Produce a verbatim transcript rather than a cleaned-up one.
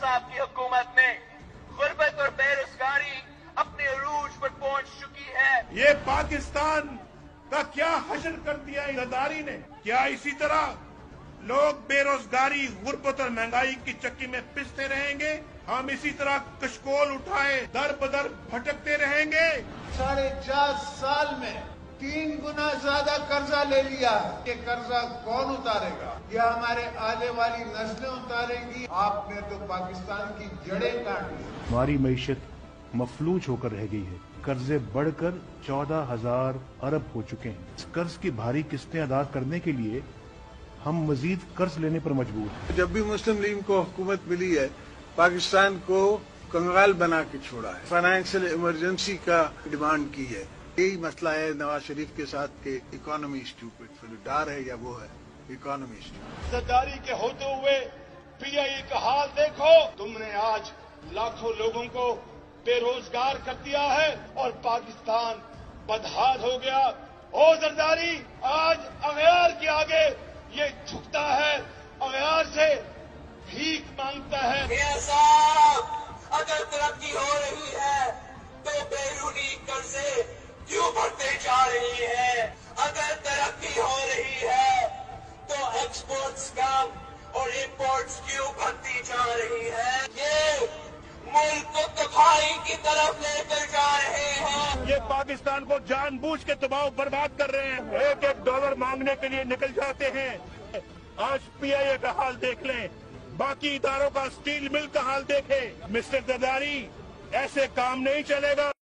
साहब की हुकूमत में गुर्बत और बेरोजगारी अपने अरूज पर पहुंच चुकी है। ये पाकिस्तान का क्या हशर कर दिया ज़रदारी ने। क्या इसी तरह लोग बेरोजगारी, गुर्बत और महंगाई की चक्की में पिसते रहेंगे? हम इसी तरह कशकोल उठाए दर बदर भटकते रहेंगे? साढ़े चार साल में तीन गुना ज्यादा कर्जा ले लिया। ये कर्जा कौन उतारेगा? ये हमारे आने वाली नस्लें उतारेंगी। आपने तो पाकिस्तान की जड़ें काट ली। हमारी मईशत मफलूज होकर रह गई है। कर्जे बढ़कर चौदह हजार अरब हो चुके हैं। इस कर्ज की भारी किस्तें अदा करने के लिए हम मजीद कर्ज लेने पर मजबूर हैं। जब भी मुस्लिम लीग को हुकूमत मिली है, पाकिस्तान को कंगाल बना के छोड़ा है। फाइनेंशियल इमरजेंसी का डिमांड की है। यही मसला है नवाज शरीफ के साथ के इकोनॉमी स्टूपिड डर है या वो है इकोनॉमी स्टूपिड। ज़रदारी के होते हुए पीआईए का हाल देखो। तुमने आज लाखों लोगों को बेरोजगार कर दिया है और पाकिस्तान बदहाल हो गया। ओ ज़रदारी, आज अगयार के आगे ये झुकता है, अगयार से भीख मांगता है। मियां साहब, अगर तरक्की हो रही है तो बैरूनी कर्जे क्यों बढ़ते जा रही है? अगर तरक्की हो रही है तो एक्सपोर्ट्स कम और इंपोर्ट्स क्यों बढ़ती जा रही है? ये मुल्क को तबाही की तरफ लेकर जा रहे हैं। ये पाकिस्तान को जानबूझ के दबाव बर्बाद कर रहे हैं। एक एक डॉलर मांगने के लिए निकल जाते हैं। आज पीआईए का हाल देख लें, बाकी इदारों का, स्टील मिल का हाल देखें। मिस्टर ज़रदारी, ऐसे काम नहीं चलेगा।